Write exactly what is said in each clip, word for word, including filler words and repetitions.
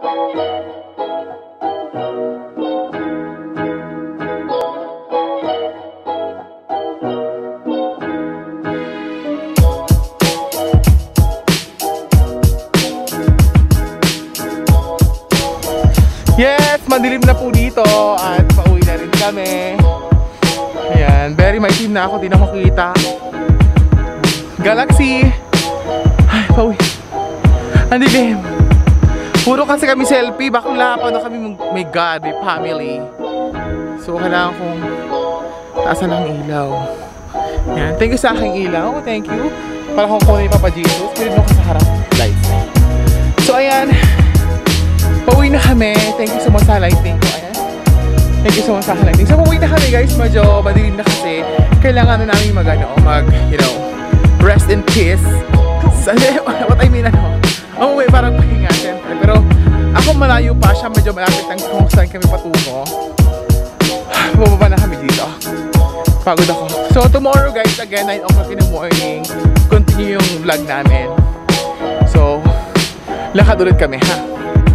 Yes, madilim na po dito at pauwi na rin kami. Ayan, very maitim na ako, di na makita. Galaxy. Ay, pauwi. Ang dilim. Puro kasi kami selfie, bakla pa na kami, my God, may family. So kailangan kong taasan ang ilaw. Ayan, thank you sa aking ilaw, thank you. Para kung kunin ni Papa Jesus, pwede mo ka sa harap. Lights. So ayan. Pauwi na kami. Thank you so much sa lighting ko. Ayan. Thank you so much sa lighting. So pauwi na kami guys. Medyo madilim na kasi. Kailangan na namin mag, ano, mag, you know, rest in peace. What I mean, ano? Umuwi parang pahinga, siyempre. Pero ako malayo pa siya. Medyo malapit lang kung saan kami patungo. Bumaba na kami dito. Pagod ako. So tomorrow guys, again, nine o'clock in the morning. Continue yung vlog namin. So, lakad ulit kami, ha?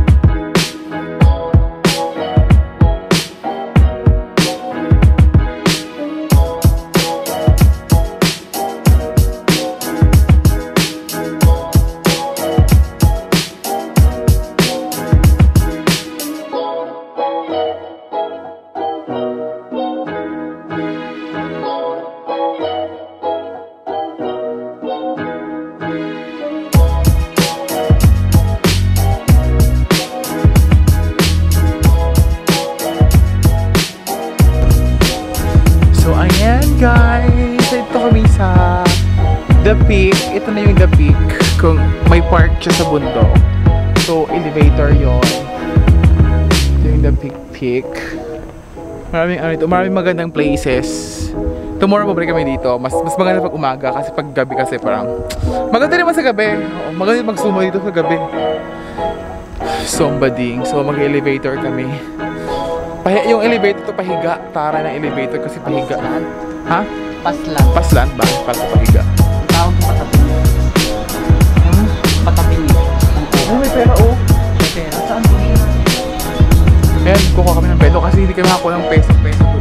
Guys, ito kami sa The Peak. Ito na yung The Peak. Kung may park siya sa bundok. So, elevator yon. Ito yung The Peak Peak. Maraming ano ito, maraming magandang places. Tomorrow mabalik kami dito. Mas mas maganda pag umaga kasi pag gabi kasi parang maganda naman sa gabi. Oo, maganda magsumo dito sa gabi. Sombading. So, mag-elevator kami. Pahi yung elevator to pahiga. Tara ng elevator kasi pahiga. Ha? Paslan. Paslan ba? Para sa pahiga. Ang tawag ko patapini. Hmm? Patapini. Oh, may pera oh. May pera? Saan ko yun? Ayan, kukuha kami ng peso kasi hindi kami makakuha ng peso-peso doon.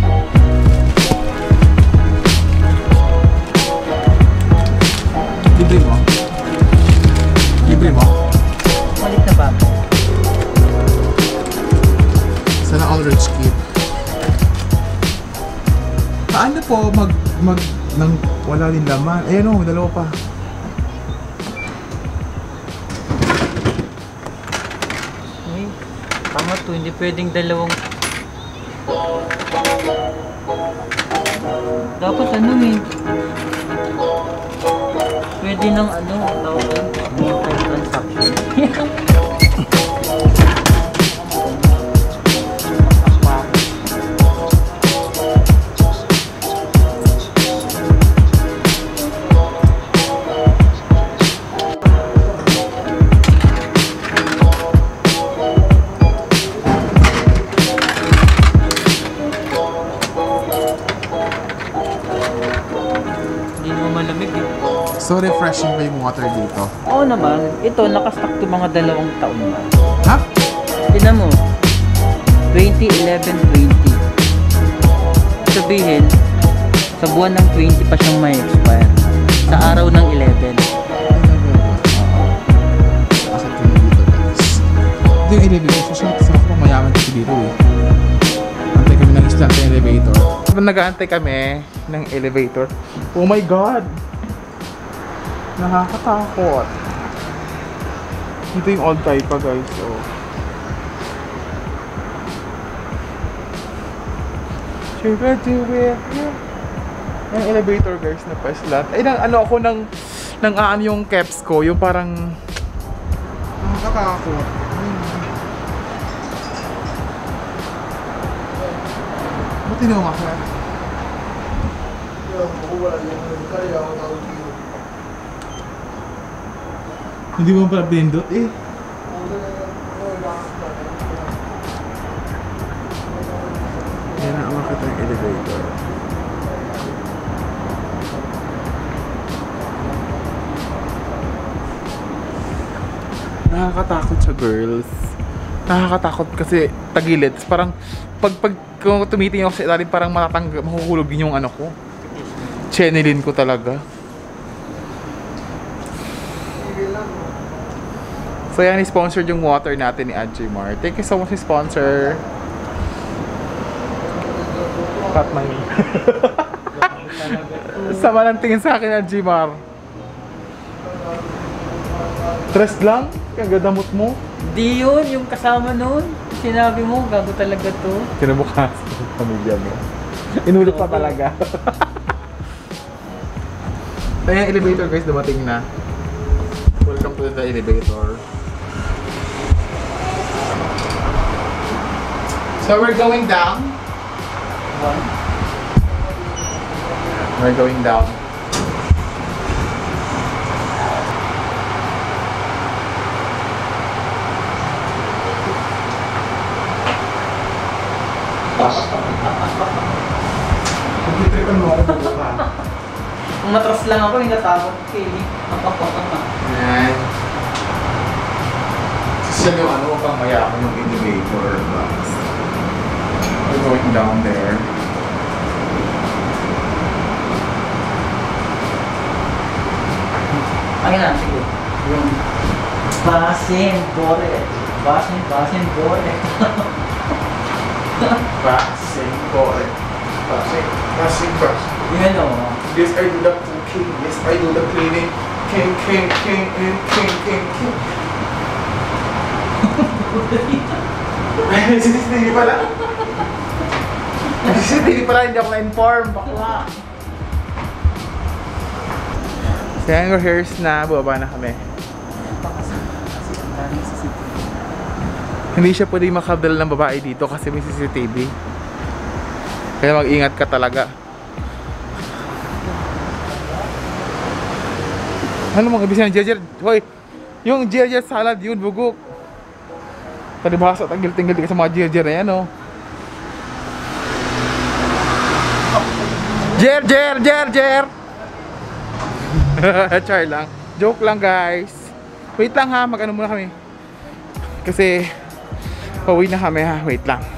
Libre mo? Libre mo? Malit na ba? Sana all rich kid. Paano po mag, mag, nang wala din laman? Ayan o, dalawa pa. Ay, tama to, hindi pwedeng dalawang... Dapat ano eh. Pwede ng ano, tawag multi-transaction. So refreshing ba yung water dito? Oo naman. Ito, nakastock to mga dalawang taon na. Ha? Tignan mo. twenty eleven twenty. Sabihin, sa buwan ng twenty pa siyang may expire. Sa araw ng eleven. Kasi ito dito guys. Ito yung elevator. Susunod sa ako mayaman dito dito eh. Antay kami ng instant elevator. Nag-aantay kami ng elevator. Oh my God! Nakakatakot. Ito yung old type pa guys. So, should I do it? Yeah. Yung elevator guys na paslat. Ay, nang, ano ako nang nang aan yung caps ko. Yung parang nakakatakot. Ba't tinunga ka? Hindi mo pala pinindot eh. Yan na, umakit ang elevator. Nakakatakot siya, girls. Nakakatakot kasi tagilid. Tapos parang pag, pag kung tumitingin ako sa ilalim, parang matatangga, mahuhulog din yung ano ko. Chenilin ko talaga. So yan, sponsored yung water natin ni Adjimar. Thank you so much, sponsor. Cut my sama ng tingin sa akin, Adjimar. Stress lang? Ang gadamot mo? Di yun, yung kasama nun. Sinabi mo, gago talaga to. Kinabukas yung pamilya mo. Inulit pa talaga. Kaya yung elevator, guys, dumating na. Welcome to the elevator. So we're going down. We're going down. Pagkitripan mo ako buka. Kung matras lang ako, hindi natakot ka eh. Ayan. Siya yung ano, huwag kang mayaman yung elevator. We're going down there. Akin na, sige. Yung basin, bore. Basin, basin, bore. Passing, boy. Passing, passing, passing. Yun o. Yes, I do the cooking. Yes, I do the cleaning. King, king, king, king, king, king, king. May C C T V pala. May C C T V pala, hindi ako na-inform. Bakla. So yan, rehearse na. Baba na kami. Hindi siya pwede makadal ng babae dito kasi may C C T V. Kaya mag-ingat ka talaga. Ano mga ibig sabihin ng Jerjer? Hoy, yung Jerjer salad yun, bugok. Palibhasa, tanggil-tinggil ka sa mga Jerjer na yan, oh. Jerjer, Jerjer! Char lang. Joke lang, guys. Wait lang ha, mag-ano muna kami. Kasi pauwi na kami ha, wait lang.